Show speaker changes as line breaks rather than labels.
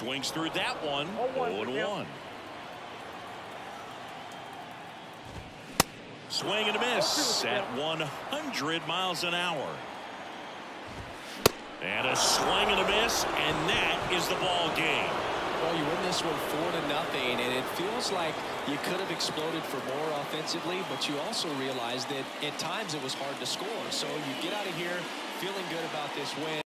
Swings through that one. 0-1. Swing and a miss at 100 miles an hour. And a swing and a miss, and that is the ball game.
Well, you win this one 4-0, and it feels like you could have exploded for more offensively, but you also realize that at times it was hard to score. So you get out of here feeling good about this win.